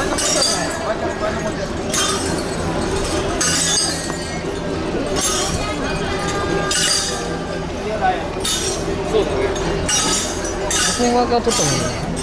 そうだね。1500は取ったもんね。